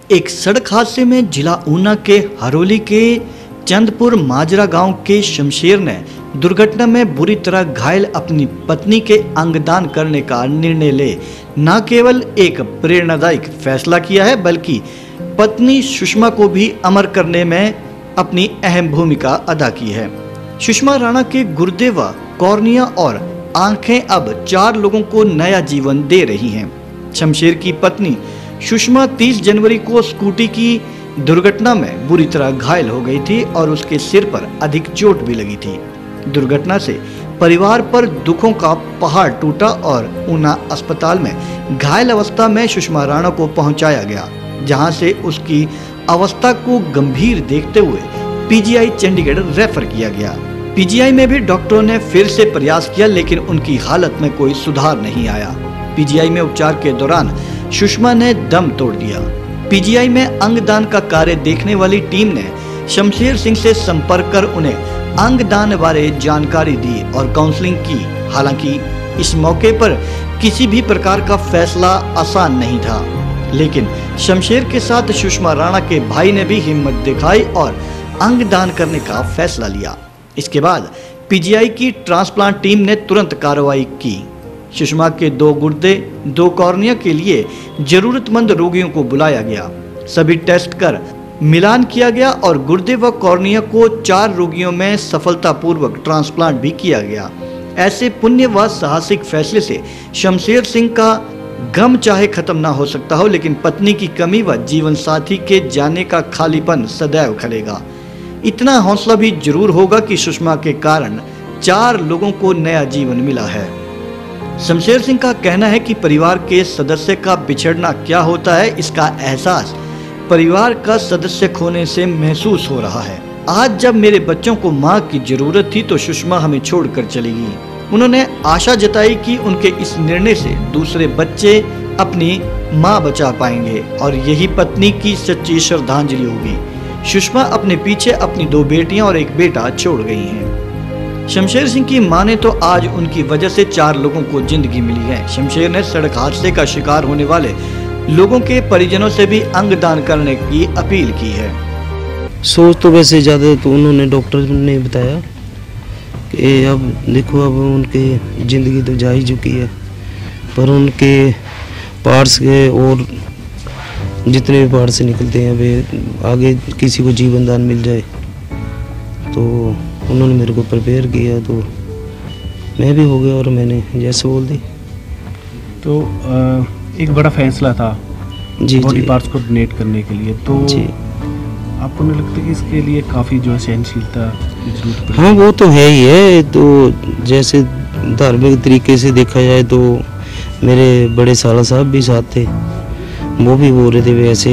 एक सड़क हादसे में जिला ऊना के हरोली के चंदपुर माजरा गांव के शमशेर ने दुर्घटना में बुरी तरह घायल अपनी पत्नी के अंगदान करने का निर्णय ले न केवल एक प्रेरणादायक फैसला किया है बल्कि पत्नी सुषमा को भी अमर करने में अपनी अहम भूमिका अदा की है। सुषमा राणा के गुर्दे व कॉर्निया और आंखें अब 4 लोगों को नया जीवन दे रही हैं। शमशेर की पत्नी सुषमा 30 जनवरी को स्कूटी की दुर्घटना में बुरी तरह घायल हो गई थी और उसके सिर पर अधिक चोट भी लगी थी। दुर्घटना से परिवार पर दुखों का पहाड़ टूटा और ऊना अस्पताल में घायल अवस्था में सुषमा राणा को पहुंचाया गया, जहां से उसकी अवस्था को गंभीर देखते हुए पीजीआई चंडीगढ़ रेफर किया गया। पीजीआई में भी डॉक्टरों ने फिर से प्रयास किया लेकिन उनकी हालत में कोई सुधार नहीं आया। पीजीआई में उपचार के दौरान सुषमा ने दम तोड़ दिया। पीजीआई में अंगदान का कार्य देखने वाली टीम ने शमशेर सिंह से संपर्क कर उन्हें अंगदान बारे जानकारी दी और काउंसलिंग की। हालांकि इस मौके पर किसी भी प्रकार का फैसला आसान नहीं था, लेकिन शमशेर के साथ सुषमा राणा के भाई ने भी हिम्मत दिखाई और अंगदान करने का फैसला लिया। इसके बाद पीजीआई की ट्रांसप्लांट टीम ने तुरंत कार्रवाई की। सुषमा के 2 गुर्दे 2 कॉर्निया के लिए जरूरतमंद रोगियों को बुलाया गया। सभी टेस्ट कर मिलान किया गया और गुर्दे व कॉर्निया को 4 रोगियों में सफलतापूर्वक ट्रांसप्लांट भी किया गया। ऐसे पुण्य व साहसिक फैसले से शमशेर सिंह का गम चाहे खत्म ना हो सकता हो, लेकिन पत्नी की कमी व जीवन साथी के जाने का खालीपन सदैव खलेगा। इतना हौसला भी जरूर होगा कि सुषमा के कारण 4 लोगों को नया जीवन मिला है। शमशेर सिंह का कहना है कि परिवार के सदस्य का बिछड़ना क्या होता है, इसका एहसास परिवार का सदस्य खोने से महसूस हो रहा है। आज जब मेरे बच्चों को माँ की जरूरत थी तो सुषमा हमें छोड़कर चलेगी। उन्होंने आशा जताई कि उनके इस निर्णय से दूसरे बच्चे अपनी माँ बचा पाएंगे और यही पत्नी की सच्ची श्रद्धांजलि होगी। सुषमा अपने पीछे अपनी 2 बेटियां और 1 बेटा छोड़ गई हैं। शमशेर सिंह की माने तो आज उनकी वजह से 4 लोगों को जिंदगी मिली है। शमशेर ने सड़क हादसे का शिकार होने वाले लोगों के परिजनों से भी अंगदान करने की अपील की है। सोच तो वैसे ज़्यादा तो उन्होंने डॉक्टर ने बताया कि अब देखो अब उनकी ज़िंदगी तो जा ही चुकी है, पर उनके पार्ट्स के और जितने भी पार्ट्स से निकलते हैं वे आगे किसी को जीवन दान मिल जाए, तो उन्होंने मेरे को प्रिपेयर किया तो मैं भी हो गया और मैंने जैसे बोल दी। तो एक बड़ा फैसला था जी बॉडी पार्ट्स को डोनेट करने के लिए, तो आपको नहीं लगता कि इसके लिए काफ़ी जो है सहनशीलता की जरूरत है? हाँ वो तो है ही है। तो जैसे धार्मिक तरीके से देखा जाए तो मेरे बड़े साला साहब भी साथ थे, वो भी बोल रहे थे वैसे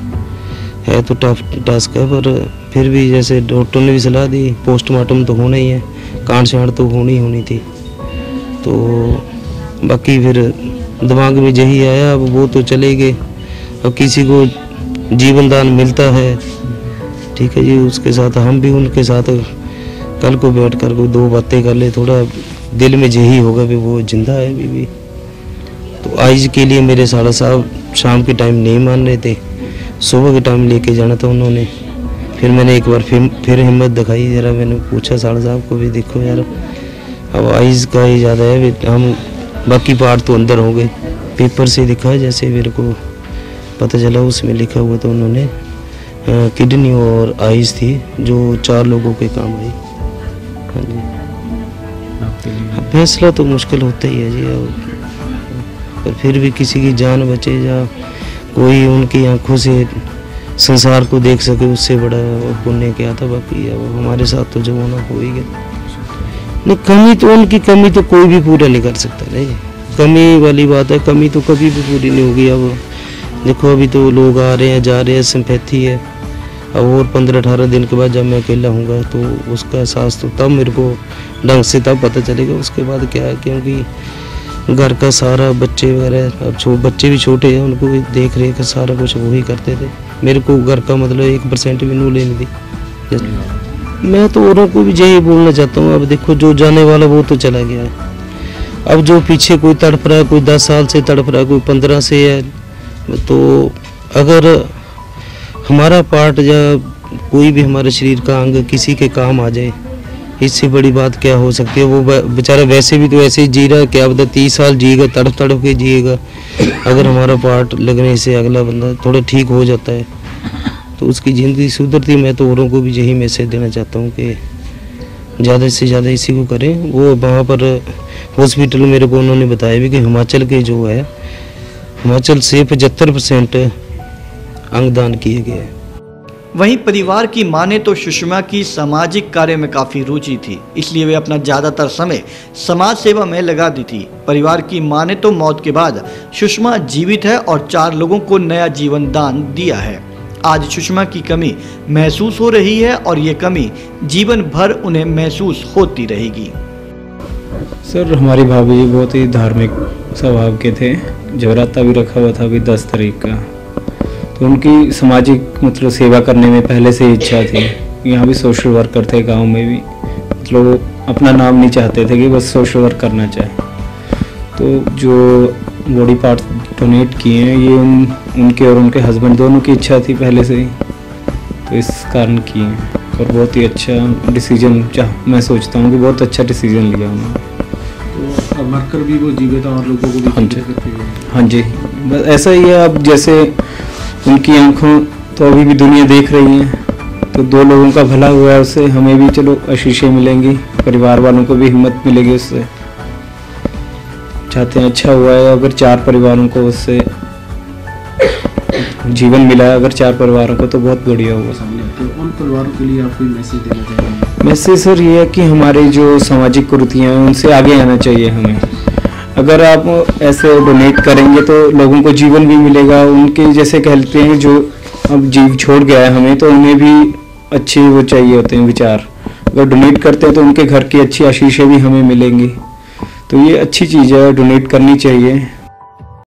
है तो टफ टास्क है, पर फिर भी जैसे डॉक्टर ने भी सलाह दी पोस्टमार्टम तो होना ही है, कांड छांड तो होनी थी। तो बाकी फिर दिमाग में यही आया अब वो तो चले गए, अब किसी को जीवन दान मिलता है ठीक है जी, उसके साथ हम भी उनके साथ कल को बैठ कर कोई 2 बातें कर ले, थोड़ा दिल में यही होगा कि वो जिंदा है अभी भी। तो आज के लिए मेरे साला साहब शाम के टाइम नहीं मान रहे थे, सुबह के टाइम लेके जाना था उन्होंने। फिर मैंने एक बार फिर हिम्मत दिखाई, जरा मैंने पूछा साला साहब को भी देखो यार अब आइज़ का ही ज़्यादा है, हम बाकी पार्ट तो अंदर हो गए। पेपर से दिखा जैसे मेरे को पता चला, उसमें लिखा हुआ तो उन्होंने किडनी और आइज़ थी जो 4 लोगों के काम आई। हाँ जी, फैसला तो मुश्किल होता ही है जी, पर फिर भी किसी की जान बचे या कोई उनकी आंखों से संसार को देख सके उससे बड़ा पुण्य क्या था। बाकी अब हमारे साथ तो जो होना हो ही गया। नहीं कमी तो उनकी कमी तो कोई भी पूरा नहीं कर सकता नहीं, कमी वाली बात है, कमी तो कभी भी पूरी नहीं होगी। अब देखो अभी तो लोग आ रहे हैं जा रहे हैं, सिंपैथी है। अब और 15-18 दिन के बाद जब मैं अकेला हूँगा तो उसका एहसास तो तब मेरे को ढंग से तब पता चलेगा। उसके बाद क्या है, क्योंकि घर का सारा बच्चे वगैरह अब बच्चे भी छोटे हैं, उनको भी देख रेख सारा कुछ वही करते थे। मेरे को घर का मतलब 1% भी नूले नहीं दी। मैं तो औरों को भी यही बोलना चाहता हूँ, अब देखो जो जाने वाला वो तो चला गया है, अब जो पीछे कोई तड़प रहा है, कोई 10 साल से तड़प रहा है, कोई 15 से है, तो अगर हमारा पार्ट या कोई भी हमारे शरीर का अंग किसी के काम आ जाए, इससे बड़ी बात क्या हो सकती है। वो बेचारा वैसे भी तो ऐसे ही जी रहा है, क्या पता 30 साल जिएगा, तड़प तड़प के जिएगा। अगर हमारा पार्ट लगने से अगला बंदा थोड़ा ठीक हो जाता है तो उसकी ज़िंदगी सुधरती। मैं तो औरों को भी यही मैसेज देना चाहता हूँ कि ज़्यादा से ज़्यादा इसी को करें। वो वहाँ पर हॉस्पिटल मेरे को उन्होंने बताया भी कि हिमाचल के जो है, हिमाचल से 75% अंगदान किए गए हैं। वहीं परिवार की माने तो सुषमा की सामाजिक कार्य में काफ़ी रुचि थी, इसलिए वे अपना ज़्यादातर समय समाज सेवा में लगा दी थी। परिवार की माने तो मौत के बाद सुषमा जीवित है और 4 लोगों को नया जीवन दान दिया है। आज सुषमा की कमी महसूस हो रही है और ये कमी जीवन भर उन्हें महसूस होती रहेगी। सर, हमारी भाभी जी बहुत ही धार्मिक स्वभाव के थे। जवराता भी रखा हुआ था अभी 10 तारीख का, तो उनकी सामाजिक मतलब सेवा करने में पहले से ही इच्छा थी। यहाँ भी सोशल वर्कर थे, गांव में भी मतलब वो अपना नाम नहीं चाहते थे कि बस सोशल वर्क करना चाहे। तो जो बॉडी पार्ट डोनेट किए हैं ये उनके और उनके हस्बैंड दोनों की इच्छा थी पहले से ही, तो इस कारण किए हैं। और बहुत ही अच्छा डिसीजन मैं सोचता हूँ कि बहुत अच्छा डिसीजन लिया उन्होंने। तो अब मरकर भी वो जीवित और लोगों को भी हाँ जी, करते हैं। हाँ जी, बस ऐसा ही है। अब जैसे उनकी आंखों तो अभी भी दुनिया देख रही है, तो 2 लोगों का भला हुआ है, उससे हमें भी चलो आशीषें मिलेंगी, परिवार वालों को भी हिम्मत मिलेगी उससे। चाहते हैं अच्छा हुआ है। अगर 4 परिवारों को उससे जीवन मिला है, अगर 4 परिवारों को, तो बहुत बढ़िया हुआ। तो उन परिवारों के लिए आप कोई मैसेज देना चाहेंगे? मैसेज सर ये है कि हमारी जो सामाजिक कुरीतियाँ हैं उनसे आगे आना चाहिए हमें। अगर आप ऐसे डोनेट करेंगे तो लोगों को जीवन भी मिलेगा। उनके जैसे कहते हैं जो अब जीव छोड़ गया है हमें, तो उन्हें भी अच्छे वो चाहिए होते हैं विचार। अगर डोनेट करते हैं तो उनके घर की अच्छी आशीषें भी हमें मिलेंगी। तो ये अच्छी चीज़ है, डोनेट करनी चाहिए।